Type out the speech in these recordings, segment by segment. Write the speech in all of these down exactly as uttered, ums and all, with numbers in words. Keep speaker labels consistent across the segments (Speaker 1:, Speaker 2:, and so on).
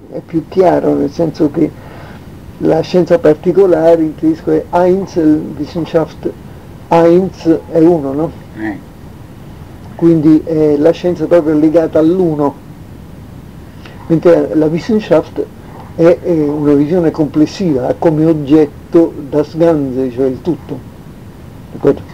Speaker 1: è più chiaro, nel senso che la scienza particolare in tedesco è Einzelwissenschaft, Eins è uno, no?
Speaker 2: Eh.
Speaker 1: Quindi è la scienza proprio legata all'uno, mentre la Wissenschaft è, è una visione complessiva, ha come oggetto das Ganze, cioè il tutto. D'accordo?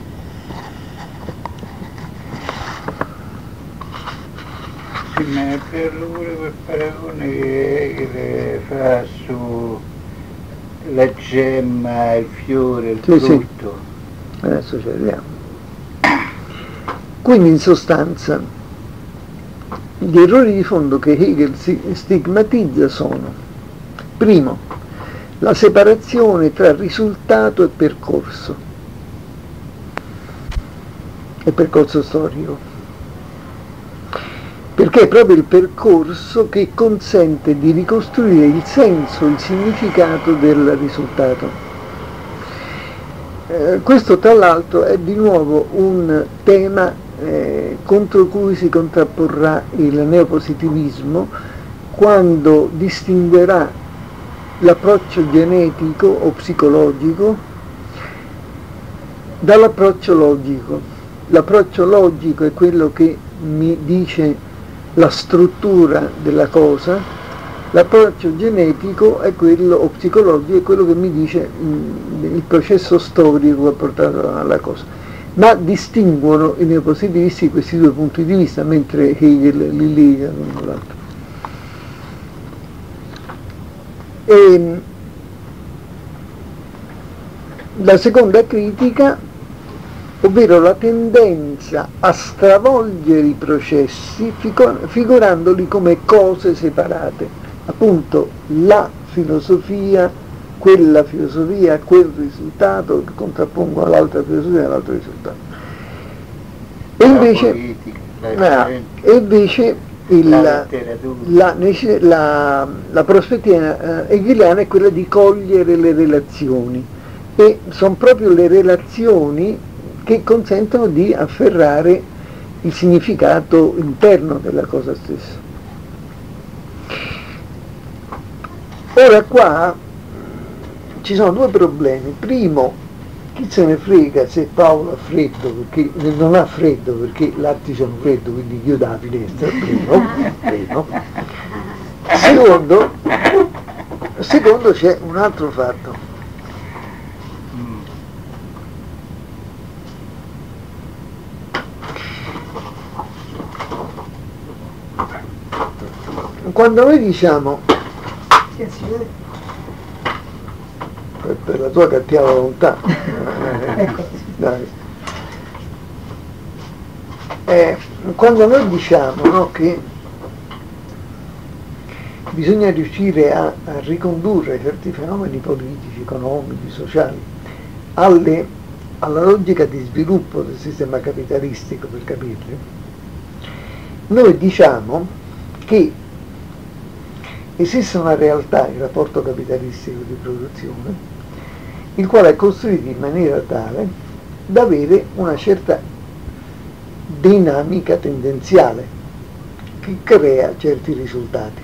Speaker 2: Sì, ma per pure quel paragone che, che le fa su la gemma, il fiore, il
Speaker 1: Sì, sì.
Speaker 2: frutto.
Speaker 1: Adesso ci arriviamo. Quindi in sostanza gli errori di fondo che Hegel si stigmatizza sono: primo, la separazione tra risultato e percorso, e percorso storico, perché è proprio il percorso che consente di ricostruire il senso, il significato del risultato. Eh, questo tra l'altro è di nuovo un tema eh, contro cui si contrapporrà il neopositivismo quando distinguerà l'approccio genetico o psicologico dall'approccio logico. L'approccio logico è quello che mi dice la struttura della cosa, l'approccio genetico è quello, o psicologico è quello che mi dice mh, il processo storico che ha portato alla cosa. Ma distinguono i neopositivisti questi due punti di vista, mentre Hegel li lega l'uno l'altro. E la seconda critica, ovvero la tendenza a stravolgere i processi figurandoli come cose separate, appunto la filosofia, quella filosofia, quel risultato che contrappongono all'altra filosofia e all'altro risultato. E invece,
Speaker 2: politica,
Speaker 1: no, e invece il,
Speaker 2: la,
Speaker 1: la, la, la prospettiva eh, hegeliana è quella di cogliere le relazioni, e sono proprio le relazioni che consentono di afferrare il significato interno della cosa stessa. Ora qua ci sono due problemi. Primo, chi se ne frega se Paolo ha freddo, perché non ha freddo perché l'Attice hanno freddo, quindi chiuda la finestra, primo, primo. Secondo, secondo c'è un altro fatto. Quando noi diciamo, per, per la tua cattiva volontà, dai. Eh, quando noi diciamo, no, che bisogna riuscire a, a ricondurre certi fenomeni politici, economici, sociali alle, alla logica di sviluppo del sistema capitalistico, per capirli, noi diciamo che esiste una realtà, il rapporto capitalistico di produzione, il quale è costruito in maniera tale da avere una certa dinamica tendenziale che crea certi risultati.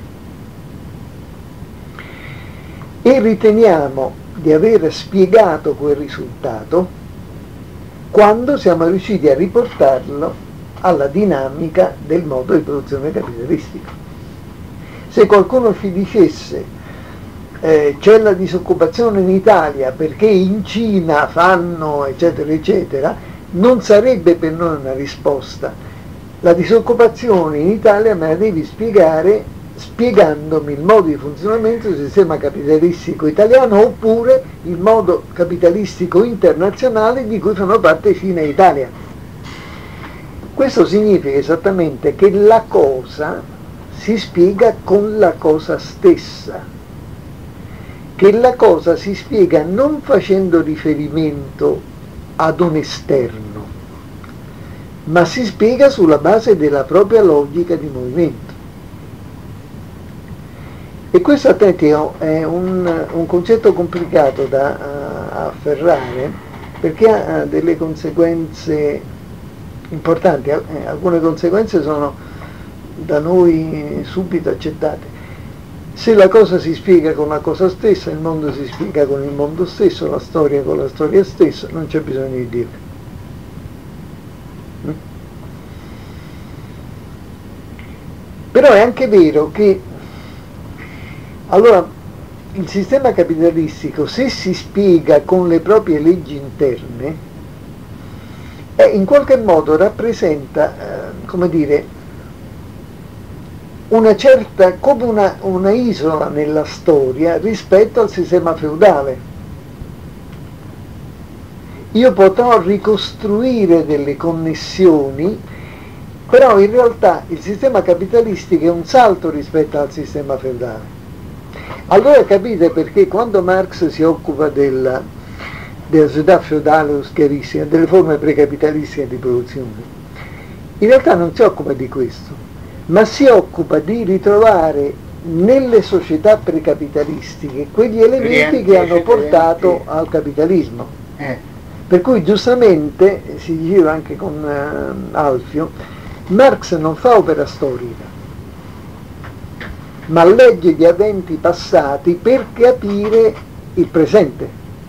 Speaker 1: E riteniamo di aver spiegato quel risultato quando siamo riusciti a riportarlo alla dinamica del modo di produzione capitalistico. Se qualcuno ci dicesse eh, c'è la disoccupazione in Italia perché in Cina fanno eccetera eccetera, non sarebbe per noi una risposta. La disoccupazione in Italia me la devi spiegare spiegandomi il modo di funzionamento del sistema capitalistico italiano oppure il modo capitalistico internazionale di cui fanno parte Cina e Italia. Questo significa esattamente che la cosa si spiega con la cosa stessa, che la cosa si spiega non facendo riferimento ad un esterno, ma si spiega sulla base della propria logica di movimento. E questo, attenti, è un, un concetto complicato da uh, afferrare, perché ha delle conseguenze importanti. Alcune conseguenze sono da noi subito accettate. Se la cosa si spiega con la cosa stessa, il mondo si spiega con il mondo stesso, la storia con la storia stessa, non c'è bisogno di Dio. Però è anche vero che allora il sistema capitalistico, se si spiega con le proprie leggi interne, eh, in qualche modo rappresenta, eh, come dire, una certa, come una, una isola nella storia rispetto al sistema feudale. Io potrò ricostruire delle connessioni, però in realtà il sistema capitalistico è un salto rispetto al sistema feudale. Allora capite perché quando Marx si occupa della, della società feudale o schiavistica, delle forme precapitalistiche di produzione, in realtà non si occupa di questo, ma si occupa di ritrovare nelle società precapitalistiche quegli elementi che hanno portato al capitalismo.
Speaker 2: Eh.
Speaker 1: Per cui giustamente, si diceva anche con uh, Alfio, Marx non fa opera storica, ma legge gli eventi passati per capire il presente.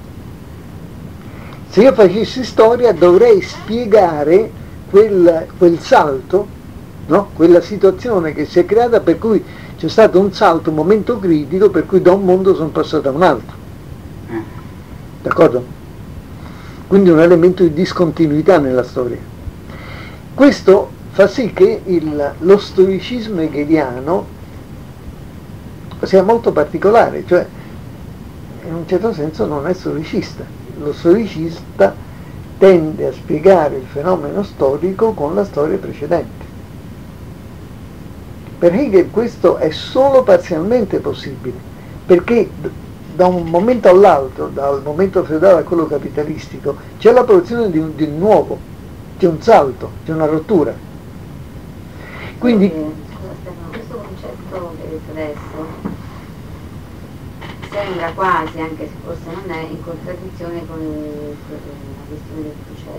Speaker 1: Se io facessi storia dovrei spiegare quel, quel salto, no? Quella situazione che si è creata per cui c'è stato un salto, un momento critico per cui da un mondo sono passato a un altro. D'accordo? Quindi un elemento di discontinuità nella storia. Questo fa sì che il, lo stoicismo hegeliano sia molto particolare, cioè in un certo senso non è storicista. Lo storicista tende a spiegare il fenomeno storico con la storia precedente. Per Hegel questo è solo parzialmente possibile, perché da un momento all'altro, dal momento feudale a quello capitalistico, c'è la produzione di un, di un nuovo, c'è un salto, c'è una rottura. Quindi,
Speaker 3: scusa Stefano, questo concetto che hai detto adesso sembra quasi, anche se forse non è, in contraddizione con il, la questione del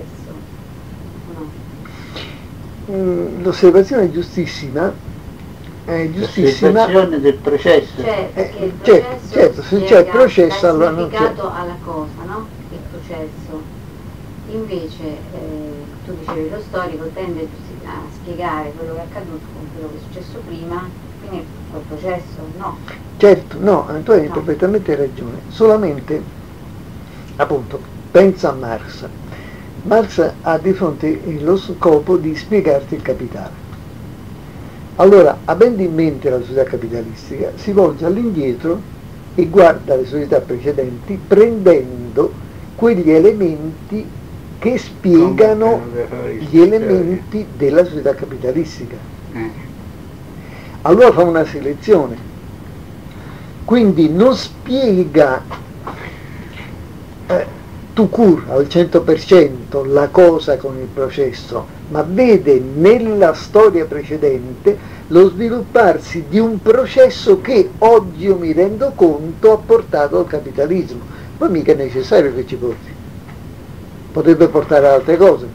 Speaker 3: processo, o no?
Speaker 1: mh, l'osservazione è giustissima, è giustissima.
Speaker 2: L'osservazione del processo.
Speaker 3: Cioè, perché il
Speaker 1: Eh, certo,
Speaker 3: processo
Speaker 1: certo, se
Speaker 3: spiega,
Speaker 1: c'è il processo,
Speaker 3: dà
Speaker 1: allora non c'è.
Speaker 3: significato alla cosa, no? Il processo. Invece, eh, tu dicevi, lo storico tende a spiegare quello che è accaduto con quello che è successo prima, quindi col processo no.
Speaker 1: Certo, no, tu hai
Speaker 3: No.
Speaker 1: perfettamente ragione, solamente, appunto, pensa a Marx. Marx ha di fronte lo scopo di spiegarti il capitale. Allora, avendo in mente la società capitalistica, si volge all'indietro e guarda le società precedenti prendendo quegli elementi che spiegano gli elementi della società capitalistica.
Speaker 2: Eh.
Speaker 1: Allora fa una selezione, quindi non spiega eh, tout court al cento per cento la cosa con il processo, ma vede nella storia precedente lo svilupparsi di un processo che oggi io mi rendo conto ha portato al capitalismo. Poi mica è necessario che ci porti, potrebbe portare ad altre cose,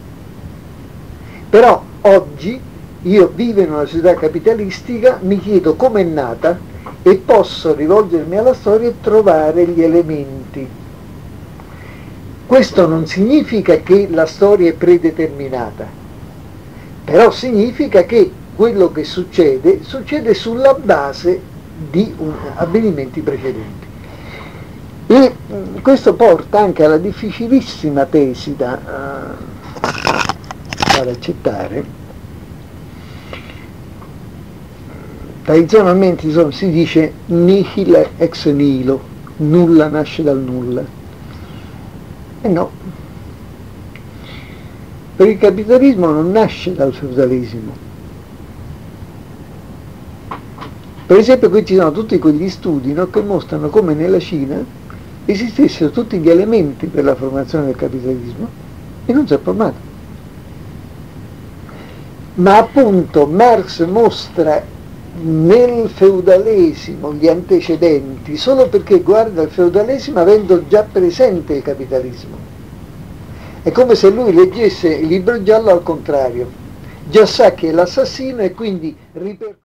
Speaker 1: però oggi io vivo in una società capitalistica, mi chiedo com'è nata e posso rivolgermi alla storia e trovare gli elementi. Questo non significa che la storia è predeterminata, però significa che quello che succede, succede sulla base di un, avvenimenti precedenti. E mh, questo porta anche alla difficilissima tesi da uh, far accettare. Tradizionalmente insomma, si dice nihil ex nihilo, nulla nasce dal nulla. E no, per il capitalismo non nasce dal feudalesimo. Per esempio qui ci sono tutti quegli studi, no, che mostrano come nella Cina esistessero tutti gli elementi per la formazione del capitalismo e non si è formato. Ma appunto Marx mostra nel feudalesimo gli antecedenti solo perché guarda il feudalesimo avendo già presente il capitalismo. È come se lui leggesse il libro giallo al contrario, già sa che è l'assassino e quindi ripercorre